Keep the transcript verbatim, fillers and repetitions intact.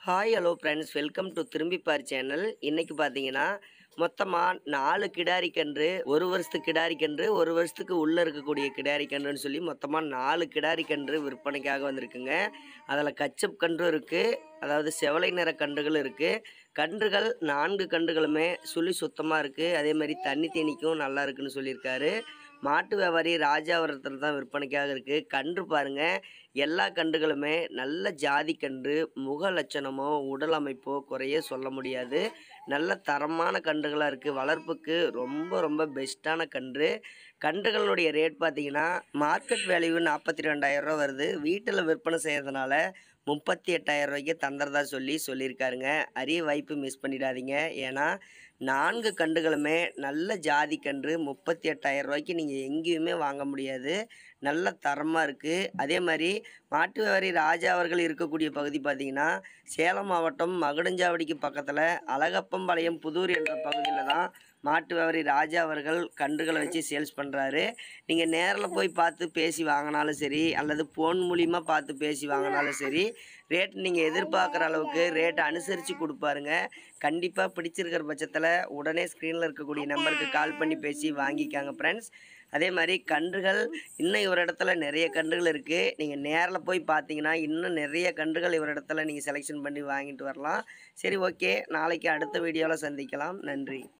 Hi hello friends, welcome to Thirumbippaar channel. இன்றைக்கி பார்த்தீங்கன்னா மொத்தமாக நாலு கிடாரி கன்று, ஒரு வருஷத்துக்கு கிடாரி கன்று, ஒரு வருஷத்துக்கு உள்ளே இருக்கக்கூடிய கிடாரி கன்றுன்னு சொல்லி மொத்தமாக நாலு கிடாரி கன்று விற்பனைக்காக வந்திருக்குங்க. அதில் கச்சப் கன்றும் இருக்குது, அதாவது செவலை நிற கன்றுகள் இருக்குது. கன்றுகள் நான்கு கன்றுகளுமே சுழி சுத்தமாக இருக்குது. அதே மாதிரி தண்ணி தேனிக்கும் நல்லா இருக்குன்னு சொல்லியிருக்காரு. மாட்டு வியாபாரி ராஜாவரத்தில் தான் விற்பனைக்காக இருக்குது. கன்று பாருங்கள், எல்லா கன்றுகளுமே நல்ல ஜாதி கன்று. முக லட்சணமோ உடல் அமைப்போ குறைய சொல்ல முடியாது. நல்ல தரமான கன்றுகளாக இருக்குது. வளர்ப்புக்கு ரொம்ப ரொம்ப பெஸ்ட்டான கன்று. கன்றுகளுடைய ரேட் பார்த்திங்கன்னா மார்க்கெட் வேல்யூ நாற்பத்தி ரெண்டாயிரம் ரூபா வருது. வீட்டில் விற்பனை செய்கிறதுனால முப்பத்தி எட்டாயிரம் ரூபாய்க்கு தந்துறதா சொல்லி சொல்லியிருக்காருங்க. அரிய வாய்ப்பு மிஸ் பண்ணிடாதீங்க. ஏன்னா நான்கு கன்றுகளுமே நல்ல ஜாதி கன்று. முப்பத்தி எட்டாயிரம் ரூபாய்க்கு நீங்கள் எங்கேயுமே வாங்க முடியாது. நல்ல தரமாக இருக்குது. அதே மாதிரி மாட்டு வியாபாரி ராஜா அவர்கள் இருக்கக்கூடிய பகுதி பார்த்திங்கன்னா சேலம் மாவட்டம் மகுடஞ்சாவடிக்கு பக்கத்தில் அழகப்பம்பாளையம் புதூர் என்ற பகுதியில் தான் மாட்டு வியாபாரி ராஜா அவர்கள் கன்றுகளை வச்சு சேல்ஸ் பண்ணுறாரு. நீங்கள் நேரில் போய் பார்த்து பேசி வாங்கினாலும் சரி, அல்லது ஃபோன் மூலிமா பார்த்து பேசி வாங்கினாலும் சரி, ரேட் நீங்கள் எதிர்பார்க்குற அளவுக்கு ரேட் அனுசரித்து கொடுப்பாருங்க. கண்டிப்பாக பிடிச்சிருக்கிற பட்சத்தில் உடனே ஸ்க்ரீனில் இருக்கக்கூடிய நம்பருக்கு கால் பண்ணி பேசி வாங்கிக்காங்க ஃப்ரெண்ட்ஸ். அதே மாதிரி கன்றுகள் இன்னும் இவர் இடத்துல நிறைய கன்றுகள் இருக்குது. நீங்கள் நேரில் போய் பார்த்தீங்கன்னா இன்னும் நிறைய கன்றுகள் இவர் இடத்துல நீங்கள் செலெக்ஷன் பண்ணி வாங்கிட்டு வரலாம். சரி, ஓகே, நாளைக்கு அடுத்த வீடியோவில் சந்திக்கலாம். நன்றி.